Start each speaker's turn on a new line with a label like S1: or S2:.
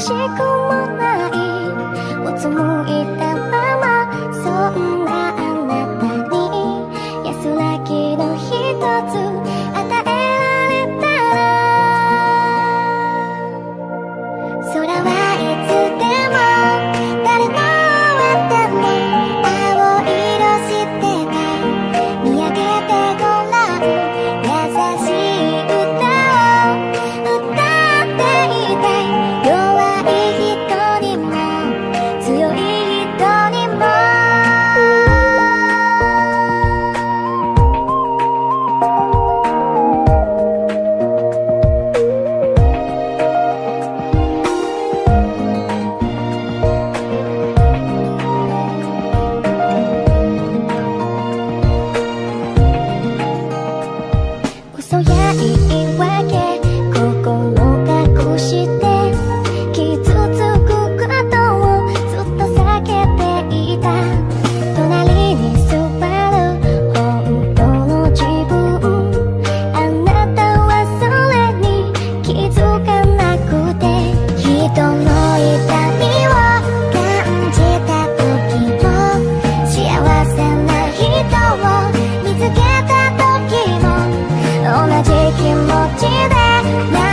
S1: しくもないうつむいたまま、そんなあなたに安らぎの一つ与えられたら、空はいつでも誰の上でも青色してた、見上げてごらん、優しい歌を歌っていたい、弱い人にも強い人にも。嘘や言い訳心隠して傷つくことをずっと避けていた、隣に座る本当の自分、あなたはそれに気づかなくて、人の痛みを感じた時も幸せな人を見つけた時も同じ気持ちで